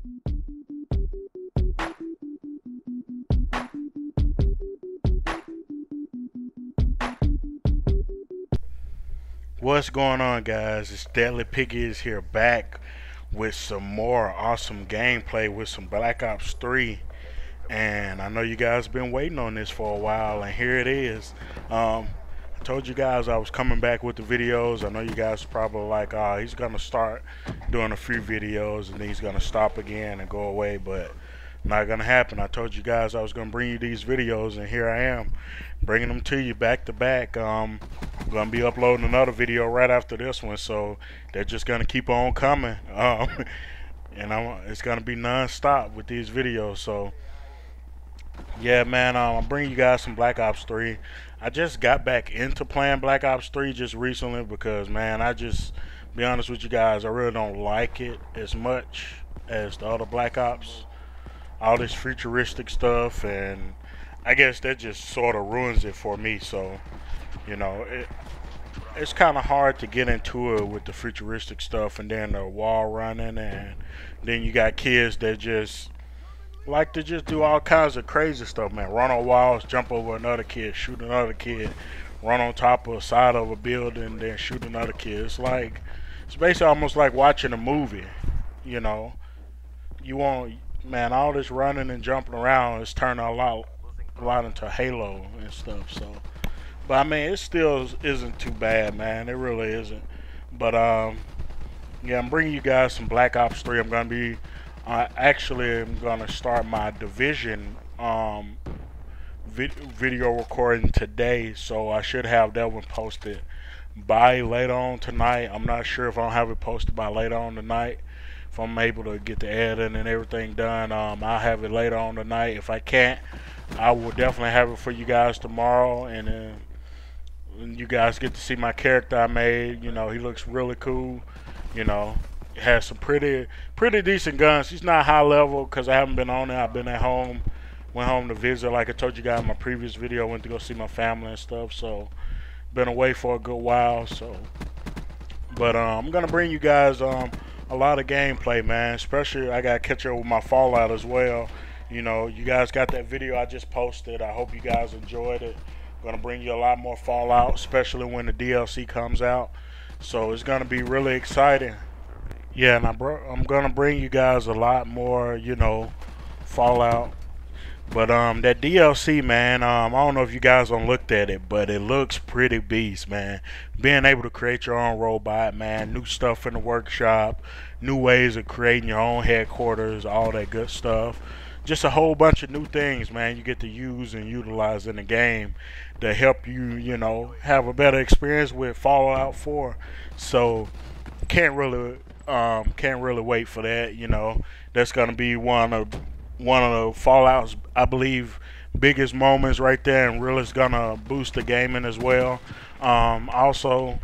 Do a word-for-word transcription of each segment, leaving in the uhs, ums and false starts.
What's going on, guys? It's Deadly Piggy is here back with some more awesome gameplay with some Black Ops three. And I know you guys been waiting on this for a while, and here it is. Um, I told you guys I was coming back with the videos. I know you guys are probably like, oh, he's gonna start doing a few videos and then he's gonna stop again and go away, but not gonna happen. I told you guys I was gonna bring you these videos, and here I am, bringing them to you back to back. Um, I'm gonna be uploading another video right after this one, so they're just gonna keep on coming. Um, and I'm, it's gonna be non-stop with these videos. So yeah, man, um, I'm bringing you guys some Black Ops three. I just got back into playing Black Ops three just recently because, man, I just, be honest with you guys, I really don't like it as much as the other Black Ops. All this futuristic stuff, and I guess that just sort of ruins it for me. So, you know, it, it's kind of hard to get into it with the futuristic stuff, and then the wall running, and then you got kids that just like to just do all kinds of crazy stuff, man. Run on walls, jump over another kid, shoot another kid, run on top of a side of a building, then shoot another kid. It's like, it's basically almost like watching a movie, you know. You want, man, all this running and jumping around is turning a lot, a lot into Halo and stuff. So, but I mean, it still isn't too bad, man. It really isn't. But um, yeah, I'm bringing you guys some Black Ops three. I'm gonna be, uh, actually, I'm gonna start my Division um vid video recording today. So I should have that one posted by later on tonight. I'm not sure if I'll have it posted by later on tonight. If I'm able to get the editing and everything done, um, I'll have it later on tonight. If I can't, I will definitely have it for you guys tomorrow. And then you guys get to see my character I made. You know, he looks really cool. You know, he has some pretty, pretty decent guns. He's not high level because I haven't been on it. I've been at home, went home to visit. Like I told you guys in my previous video, I went to go see my family and stuff. So, been away for a good while. So, but um, I'm gonna bring you guys um. a lot of gameplay, man. Especially I gotta catch up with my Fallout as well. You know, you guys got that video I just posted. I hope you guys enjoyed it. I'm gonna bring you a lot more Fallout, especially when the D L C comes out. So it's gonna be really exciting. Yeah, and I br I'm gonna bring you guys a lot more, you know, Fallout. But um, that D L C, man, um, I don't know if you guys done looked at it, but it looks pretty beast, man. Being able to create your own robot, man, new stuff in the workshop, new ways of creating your own headquarters, all that good stuff. Just a whole bunch of new things, man, you get to use and utilize in the game to help you, you know, have a better experience with Fallout four. So can't really, um, can't really wait for that. You know, that's gonna be one of one of the Fallout's, I believe, biggest moments right there, and really is gonna boost the gaming as well. Um, also,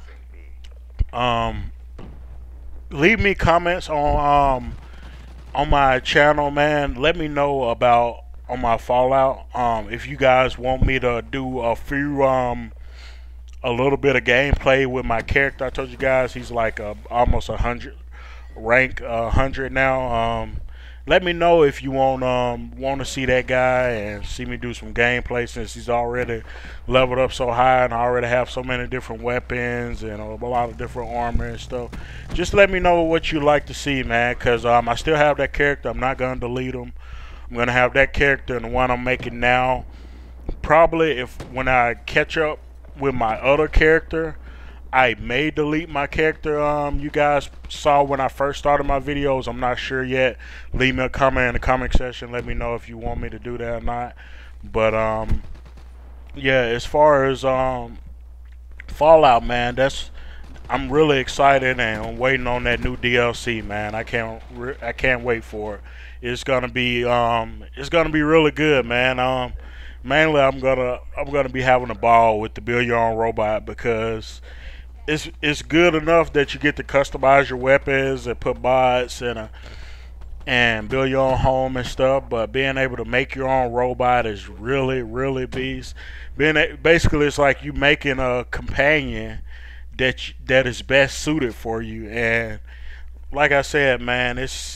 um, leave me comments on um, on my channel, man. Let me know about on my Fallout. Um, if you guys want me to do a few um, a little bit of gameplay with my character. I told you guys he's like a, almost a hundred rank, a hundred now. Um, Let me know if you want um want to see that guy and see me do some gameplay, since he's already leveled up so high and I already have so many different weapons and a lot of different armor and stuff. Just let me know what you like to see, man, because um I still have that character. I'm not gonna delete him. I'm gonna have that character and the one I'm making now. Probably if when I catch up with my other character, I may delete my character um, you guys saw when I first started my videos. I'm not sure yet. Leave me a comment in the comment section. Let me know if you want me to do that or not. But um, yeah, as far as um, Fallout, man, that's I'm really excited and I'm waiting on that new D L C, man. I can't I can't wait for it. It's gonna be um, it's gonna be really good, man. Um, mainly I'm gonna I'm gonna be having a ball with the build your own robot, because It's, it's good enough that you get to customize your weapons and put mods and a, and build your own home and stuff, but being able to make your own robot is really, really beast. Being a, basically, it's like you making a companion that you, that is best suited for you. And like I said, man, it's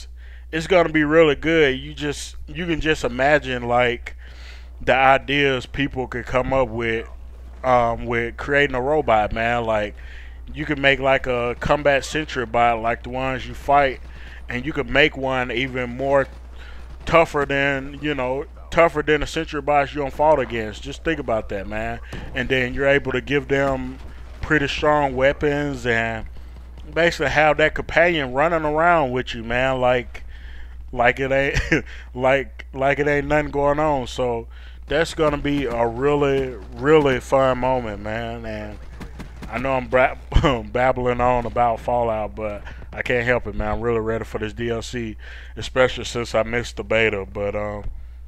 it's gonna be really good. You just you can just imagine like the ideas people could come up with um, with creating a robot, man. Like you could make like a combat sentry bot like the ones you fight, and you could make one even more tougher than you know tougher than the sentry bots you don't fought against. Just think about that, man. And then you're able to give them pretty strong weapons and basically have that companion running around with you, man. Like like it ain't like like it ain't nothing going on. So that's gonna be a really really fun moment, man. And I know I'm bra- babbling on about Fallout, but I can't help it, man. I'm really ready for this D L C, especially since I missed the beta. But um,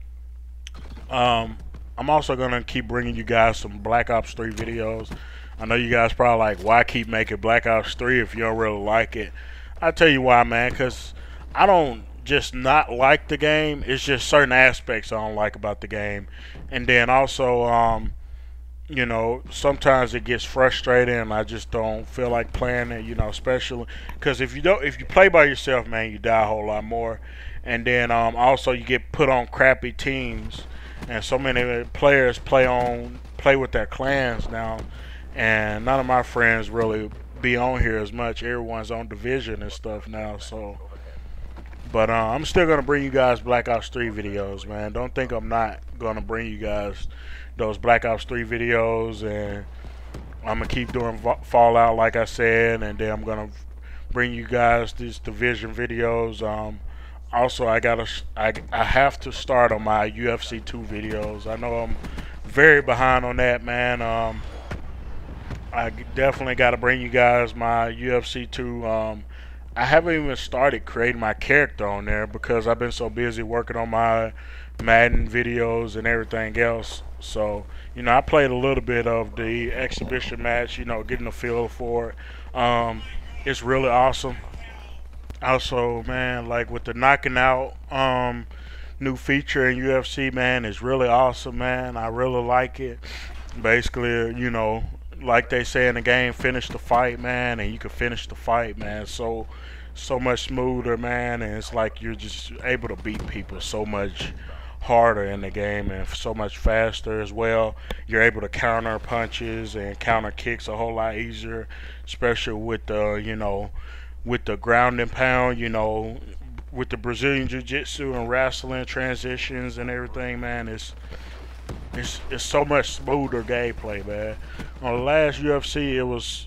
um, I'm also gonna keep bringing you guys some Black Ops three videos. I know you guys probably like, why keep making Black Ops three if you don't really like it? I tell you why, man. Cause I don't just not like the game. It's just certain aspects I don't like about the game, and then also um you know, sometimes it gets frustrating and I just don't feel like playing it, you know, especially because if you don't, if you play by yourself, man, you die a whole lot more. And then um, also you get put on crappy teams, and so many players play on play with their clans now, and none of my friends really be on here as much. Everyone's on Division and stuff now, so. But uh, I'm still gonna bring you guys Black Ops three videos, man. Don't think I'm not gonna bring you guys those Black Ops three videos, and I'm gonna keep doing Fallout, like I said, and then I'm gonna bring you guys these Division videos. Um, also, I gotta, I, I have to start on my U F C two videos. I know I'm very behind on that, man. Um, I definitely gotta bring you guys my U F C two. Um, I haven't even started creating my character on there because I've been so busy working on my Madden videos and everything else. So, you know, I played a little bit of the exhibition match, you know, getting a feel for it. Um, it's really awesome. Also, man, like with the knocking out um, new feature in U F C, man, it's really awesome, man. I really like it. Basically, you know, like they say in the game, finish the fight, man, and you can finish the fight, man. So, so much smoother, man, and it's like you're just able to beat people so much harder in the game and so much faster as well. You're able to counter punches and counter kicks a whole lot easier, especially with the, you know, with the ground and pound, you know, with the Brazilian Jiu-Jitsu and wrestling transitions and everything, man. It's it's it's so much smoother gameplay, man. On the last U F C, it was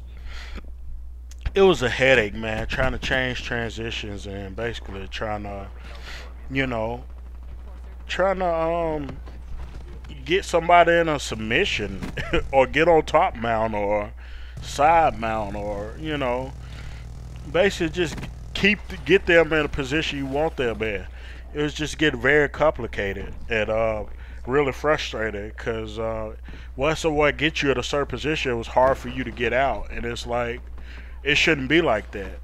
it was a headache, man, trying to change transitions and basically trying to, you know, trying to um get somebody in a submission or get on top mount or side mount or, you know, basically just keep get them in a position you want them in. It was just getting very complicated and uh really frustrating because uh once someone gets you at a certain position, it was hard for you to get out, and it's like it shouldn't be like that.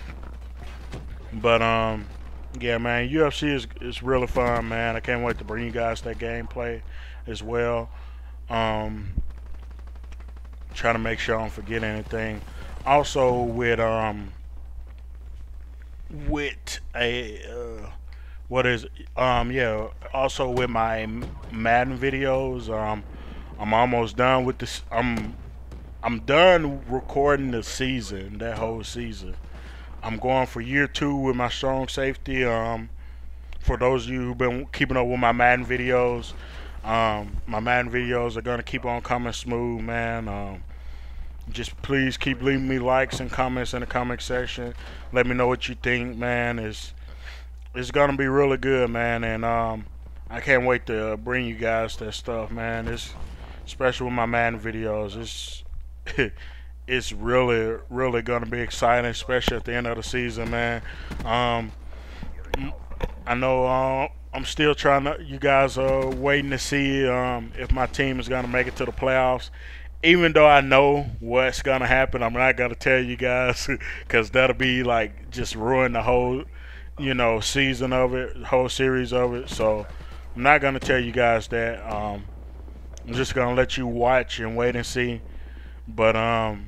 But um yeah, man, U F C is is really fun, man. I can't wait to bring you guys that gameplay as well. Um trying to make sure I don't forget anything. Also with um with a uh, what is um yeah also with my Madden videos, um I'm almost done with this. I'm I'm done recording the season, that whole season. I'm going for year two with my strong safety. Um, for those of you who've been keeping up with my Madden videos, um, my Madden videos are gonna keep on coming smooth, man. Um, just please keep leaving me likes and comments in the comment section. Let me know what you think, man. It's it's gonna be really good, man, and um, I can't wait to bring you guys that stuff, man. It's especially with my Madden videos. It's it's really, really gonna be exciting, especially at the end of the season, man. Um, I know uh, I'm still trying to. You guys are waiting to see um, if my team is gonna make it to the playoffs. Even though I know what's gonna happen, I'm not gonna tell you guys because that'll be like just ruin the whole, you know, season of it, whole series of it. So I'm not gonna tell you guys that. Um, I'm just gonna let you watch and wait and see. But um,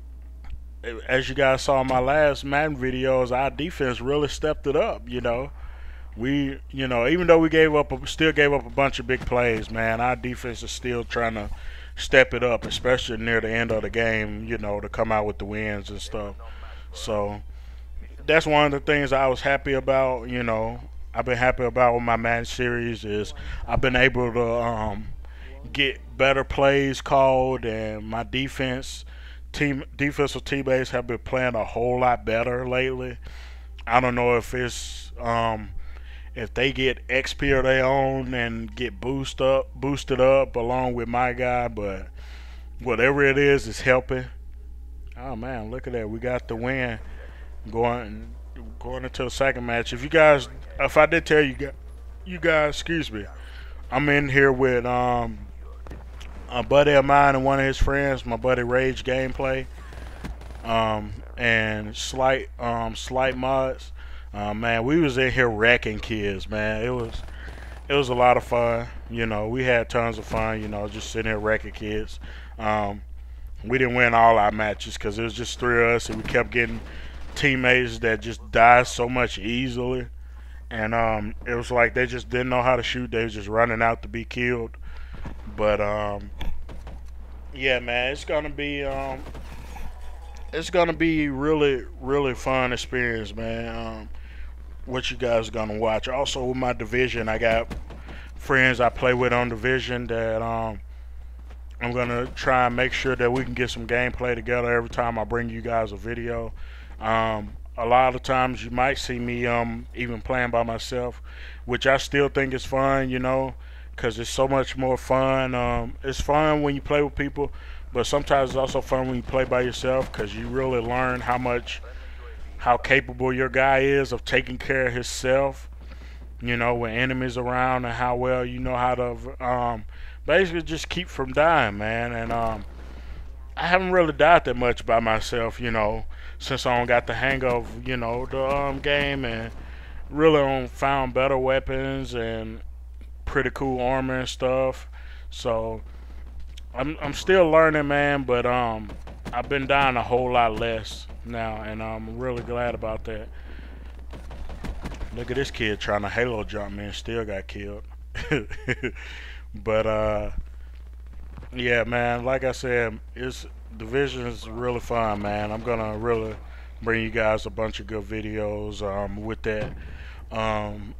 as you guys saw in my last Madden videos, our defense really stepped it up. You know, We, you know, even though we gave up, a, still gave up a bunch of big plays, man. Our defense is still trying to step it up, especially near the end of the game. You know, to come out with the wins and stuff. So that's one of the things I was happy about. You know, I've been happy about with my match series is I've been able to um, get better plays called, and my defense team defensive teammates have been playing a whole lot better lately. I don't know if it's um, if they get X P of their own and get boost up, boosted up along with my guy, but whatever it is, is helping. Oh man, look at that! We got the win going going into the second match. If you guys, if I did tell you, you guys, excuse me, I'm in here with um a buddy of mine and one of his friends, my buddy Rage Gameplay, um, and Slight um Slight Mods. Uh, man, we was in here wrecking kids, man. It was it was a lot of fun. You know, we had tons of fun. You know, just sitting here wrecking kids. Um, we didn't win all our matches because it was just three of us, and we kept getting teammates that just die so much easily. And um, it was like they just didn't know how to shoot. They was just running out to be killed. But um, yeah, man, it's gonna be um, it's gonna be really, really fun experience, man. Um, what you guys are gonna watch? Also, with my division, I got friends I play with on division that um, I'm gonna try and make sure that we can get some gameplay together every time I bring you guys a video. Um, a lot of times you might see me um, even playing by myself, which I still think is fun, you know, because it's so much more fun. Um, it's fun when you play with people, but sometimes it's also fun when you play by yourself because you really learn how much, how capable your guy is of taking care of himself, you know, when enemies around, and how well you know how to um, basically just keep from dying, man. And um, I haven't really died that much by myself, you know, since I don't got the hang of, you know, the um, game, and really on found better weapons and pretty cool armor and stuff. So I'm I'm still learning, man, but um I've been dying a whole lot less now, and I'm really glad about that. Look at this kid trying to halo jump, man, still got killed. But uh yeah, man, like I said, it's Division is really fun, man. I'm gonna really bring you guys a bunch of good videos um with that. Um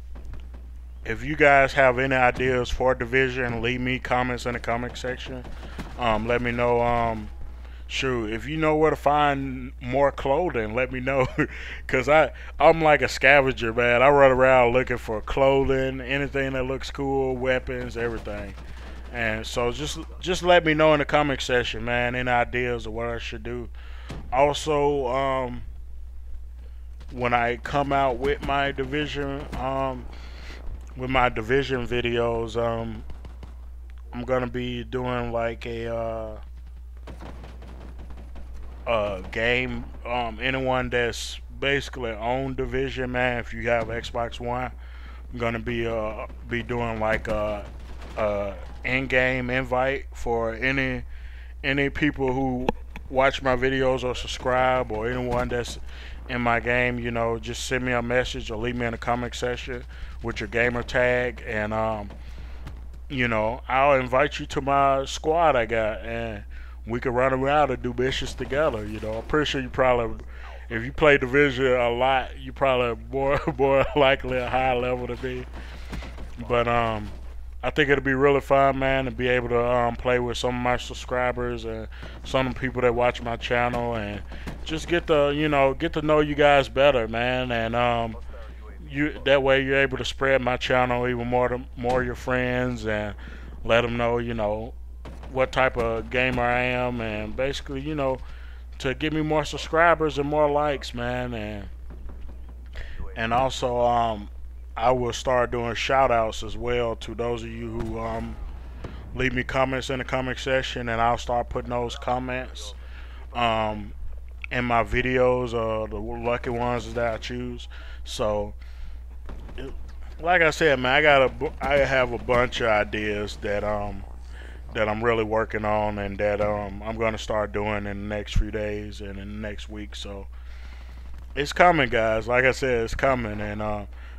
if you guys have any ideas for Division, leave me comments in the comment section. Um, let me know. Um, shoot, if you know where to find more clothing, let me know. Cause I I'm like a scavenger, man. I run around looking for clothing, anything that looks cool, weapons, everything. And so just just let me know in the comment section, man. Any ideas of what I should do. Also, um, when I come out with my Division, um. with my division videos, um, I'm gonna be doing like a uh, a game. Um, anyone that's basically on division, man. If you have Xbox One, I'm gonna be uh be doing like a, a in-game invite for any any people who watch my videos or subscribe, or anyone that's in my game. You know, just send me a message or leave me in the comment section with your gamer tag, and um, you know, I'll invite you to my squad I got, and we can run around and do missions together. You know, I'm pretty sure you probably, if you play Division a lot, you probably more more likely a high level to be. But um, I think it'll be really fun, man, to be able to um, play with some of my subscribers and some of the people that watch my channel, and just get to, you know, get to know you guys better, man. And um, you that way you're able to spread my channel even more to more of your friends, and let them know, you know, what type of gamer I am, and basically, you know, to give me more subscribers and more likes, man. And and also um, I will start doing shout outs as well to those of you who um, leave me comments in the comment section, and I'll start putting those comments um, in my videos, uh, the lucky ones that I choose. So, like I said, man, I got a, I have a bunch of ideas that um that I'm really working on, and that um I'm gonna start doing in the next few days and in the next week. So it's coming, guys. Like I said, it's coming, and uh,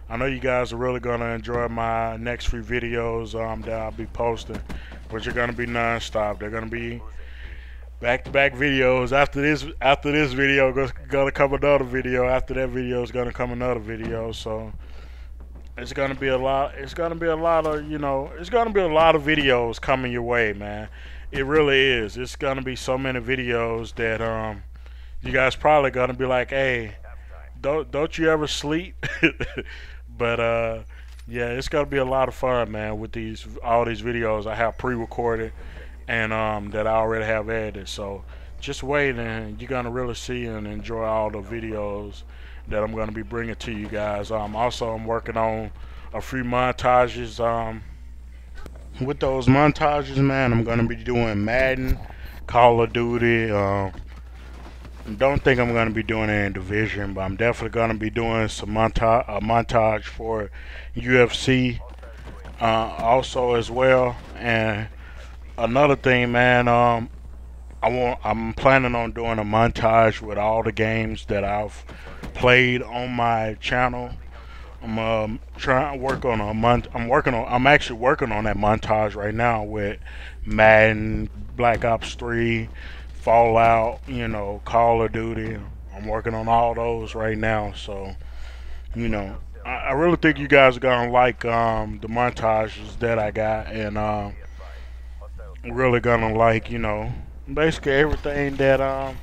I know you guys are really gonna enjoy my next few videos um, that I'll be posting, which are gonna be non-stop. They're gonna be back-to-back videos. After this, after this video, goes gonna come another video. After that video is gonna come another video. So it's gonna be a lot. It's gonna be a lot of you know. It's gonna be a lot of videos coming your way, man. It really is. It's gonna be so many videos that um you guys probably gonna be like, hey, don't don't you ever sleep? But uh yeah, it's gonna be a lot of fun, man, with these all these videos I have pre-recorded and um that I already have edited. So just wait and you're gonna really see and enjoy all the videos that I'm gonna be bringing to you guys. Um also I'm working on a few montages. Um with those montages, man, I'm gonna be doing Madden, Call of Duty. um Don't think I'm gonna be doing it in Division, but I'm definitely gonna be doing some montage, a montage for U F C, uh, also as well. And another thing, man, um, I want, I'm planning on doing a montage with all the games that I've played on my channel. I'm um, trying to work on a month. I'm working on. I'm actually working on that montage right now with Madden, Black Ops three, Fallout. You know, Call of Duty. I'm working on all those right now. So, you know, I, I really think you guys are gonna like um, the montages that I got, and uh, really gonna like, you know, basically everything that um,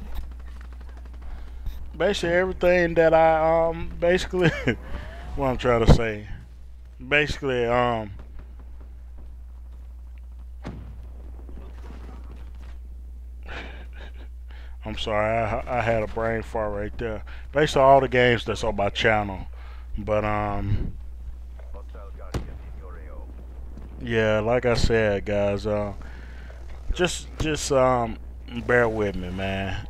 basically everything that I um, basically. What I'm trying to say, basically, um, I'm sorry, I, I had a brain fart right there. Basically, all the games that's on my channel, but um, yeah, like I said, guys, uh, just just um, bear with me, man.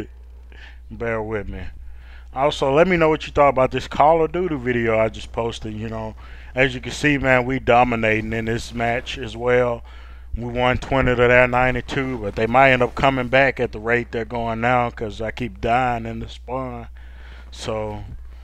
Bear with me. Also, let me know what you thought about this Call of Duty video I just posted. You know, as you can see, man, we dominating in this match as well. We won twenty to their ninety-two, but they might end up coming back at the rate they're going now because I keep dying in the spawn. So,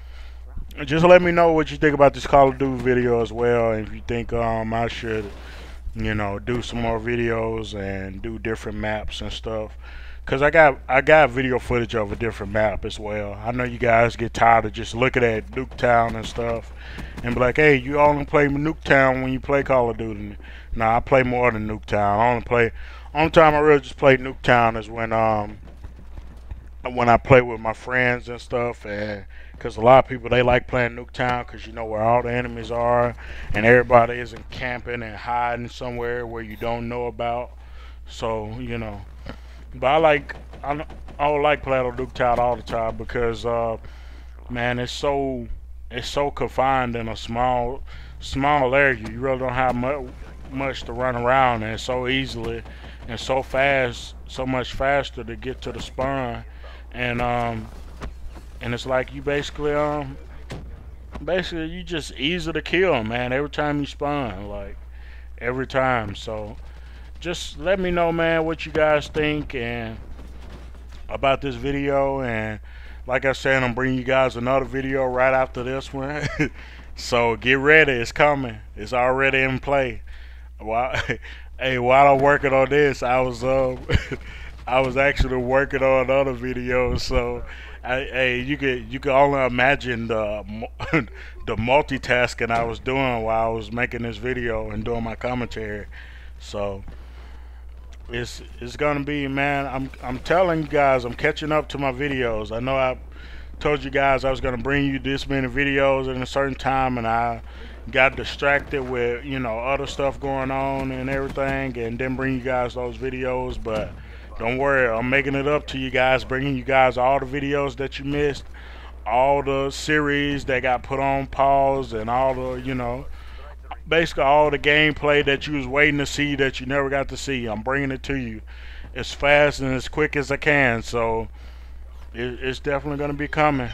just let me know what you think about this Call of Duty video as well. If you think um I should, you know, do some more videos and do different maps and stuff. Cause I got I got video footage of a different map as well. I know you guys get tired of just looking at Nuketown and stuff, and be like, "Hey, you only play Nuketown when you play Call of Duty." Nah, I play more than Nuketown. I only play. Only time I really just play Nuketown is when um when I play with my friends and stuff, and because a lot of people they like playing Nuketown because you know where all the enemies are, and everybody isn't camping and hiding somewhere where you don't know about. So you know. But I like I don't, I don't like playing on Nuketown all the time because uh, man, it's so it's so confined in a small small area. You really don't have much much to run around, and so easily and so fast, so much faster to get to the spawn, and um and it's like you basically um basically you just easy to kill, man. Every time you spawn, like every time. So. Just let me know, man, what you guys think and about this video. And like I said, I'm bringing you guys another video right after this one. So get ready, it's coming. It's already in play. While, hey, while I'm working on this, I was um, I was actually working on other videos. So, I, hey, you could you could only imagine the the multitasking I was doing while I was making this video and doing my commentary. So. It's it's gonna be, man. I'm I'm telling you guys, I'm catching up to my videos. I know I told you guys I was gonna bring you this many videos in a certain time, and I got distracted with you know other stuff going on and everything, and didn't bring you guys those videos. But don't worry, I'm making it up to you guys, bringing you guys all the videos that you missed, all the series that got put on pause, and all the you know. Basically all the gameplay that you was waiting to see that you never got to see. I'm bringing it to you as fast and as quick as I can. So it, it's definitely going to be coming.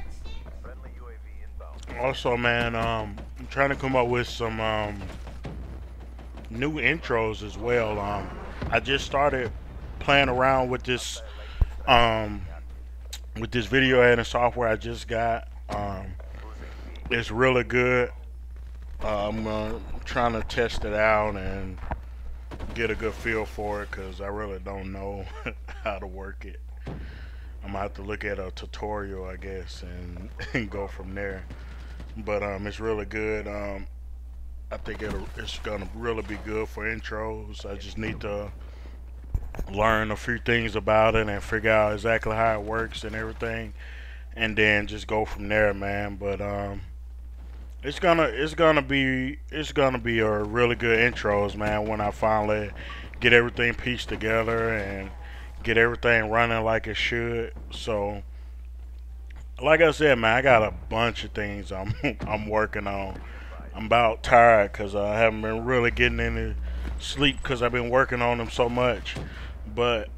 Also, man, um, I'm trying to come up with some um, new intros as well. Um, I just started playing around with this um, with this video editing software I just got. Um, It's really good. Uh, I'm uh, trying to test it out and get a good feel for it because I really don't know how to work it. I'm gonna have to look at a tutorial, I guess, and, and go from there. But um, it's really good. Um, I think it'll, it's gonna really be good for intros. I just need to learn a few things about it and figure out exactly how it works and everything, and then just go from there, man. But um, it's gonna it's gonna be it's gonna be a really good intros, man. When I finally get everything pieced together and get everything running like it should. So, like I said, man, I got a bunch of things I'm I'm working on. I'm about tired because I haven't been really getting any sleep because I've been working on them so much. But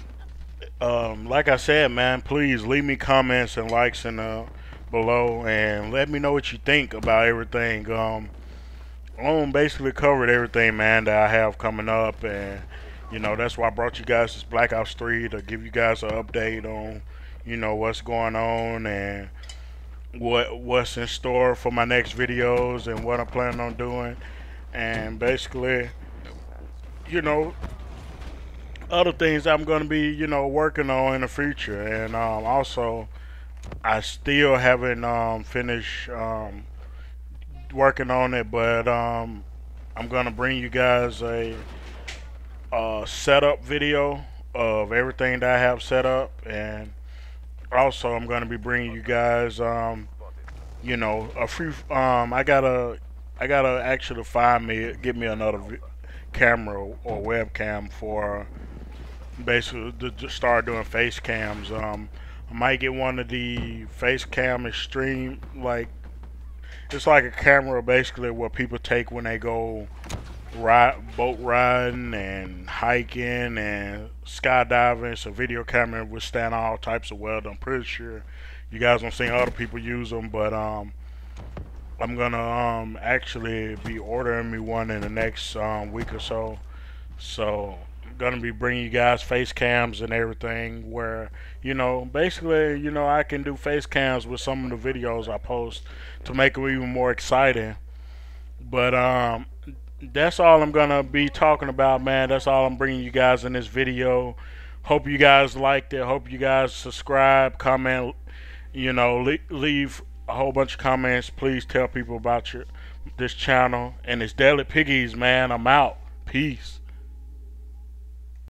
um, like I said, man, please leave me comments and likes in uh, below and let me know what you think about everything. Um, I basically covered everything, man, that I have coming up, and you know that's why I brought you guys this Black Ops three to give you guys an update on, you know, what's going on and what what's in store for my next videos and what I'm planning on doing, and basically, you know, other things I'm going to be, you know, working on in the future, and um, also I still haven't um, finished um, working on it, but um, I'm gonna bring you guys a, a setup video of everything that I have set up, and also I'm gonna be bringing you guys, um, you know, a few. Um, I gotta, I gotta actually find me, get me another vi- camera or webcam for basically to to start doing face cams. Um, I might get one of the face cam extreme, like it's like a camera basically what people take when they go ride, boat riding and hiking and skydiving. It's a video camera withstand all types of weather. I'm pretty sure you guys don't see other people use them, but um, I'm gonna um actually be ordering me one in the next um, week or so. So I'm gonna be bringing you guys face cams and everything. Where you know, basically, you know, I can do face cams with some of the videos I post to make them even more exciting. But um, that's all I'm gonna be talking about, man. That's all I'm bringing you guys in this video. Hope you guys liked it. Hope you guys subscribe, comment, you know, le- leave a whole bunch of comments. Please tell people about your this channel and it's Deadly Piggies, man. I'm out. Peace.